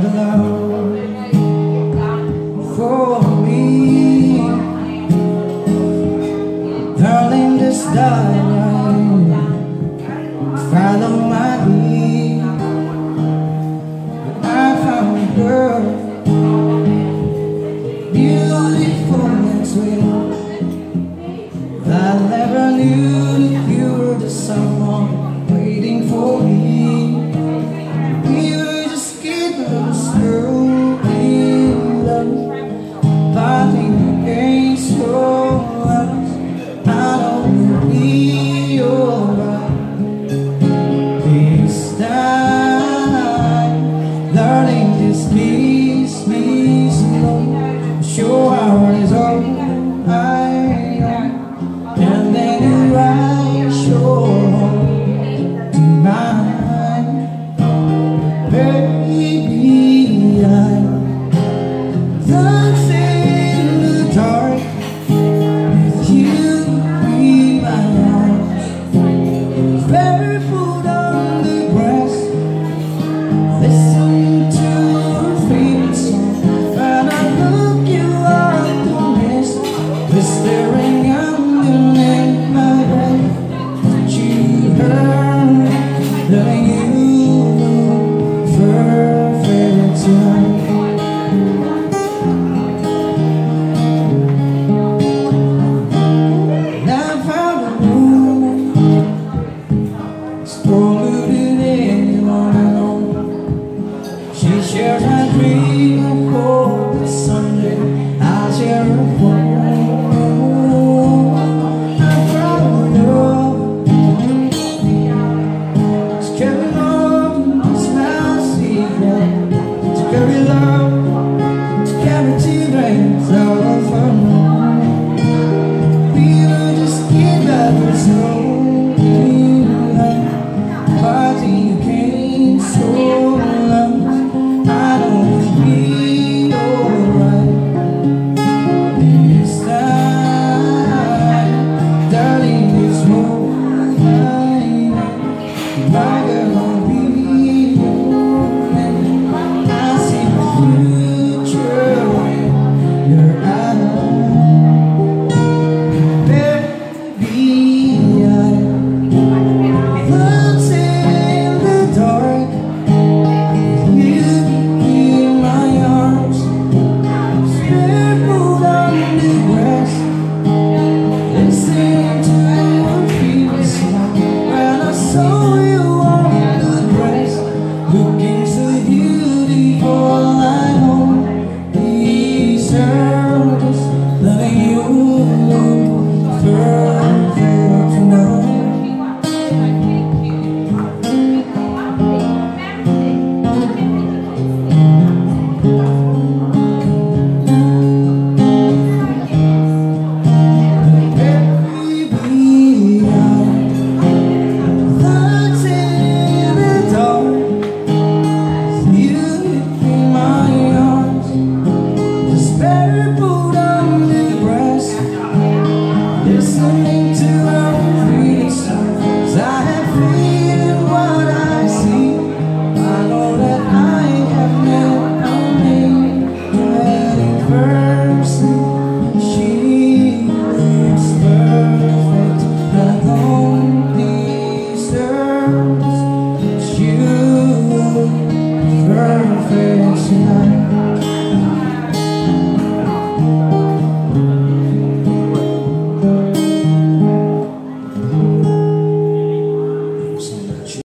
love for me. Darling, this darling, follow my lead. I found a girl, beautiful and sweet. I never knew that you were the someone waiting for me. We were just kids, girl, in love, fighting against your love. I know we'll be alright this time. Darling, just kiss me slow. Show our heart is all I know. And then you write your heart to mine. Baby, I'm dancing in the dark with you in my arms, barefoot on the grass, listening to your favorite song. And I look you out the mist, whispering underneath my breath that you heard, loving you perfect tonight. And I found a woman, polluted anyone I know. She shares my dream. I hope that someday I'll share her home. I found love, to carry love, it's my secret. To carry love, to carry children all of her own. We were just kids that were so in love, party came so long. I know we'll be alright this time. Darling, there's no fight. My girl won't be human. I see the future in your eyes. Baby, I'm dancing in the dark, you in my arms, barefoot on the grass, listening to your favorite song. When I saw you on the grass, looking so beautiful, I know these earth, loving you perfect tonight. Baby, I'm dancing in the dark, you in my arms, just barefoot on the grass, listening to our favorite songs. I have faith in what I see. I know that I have met a wedding person. She looks perfect. I don't deserve you perfect tonight.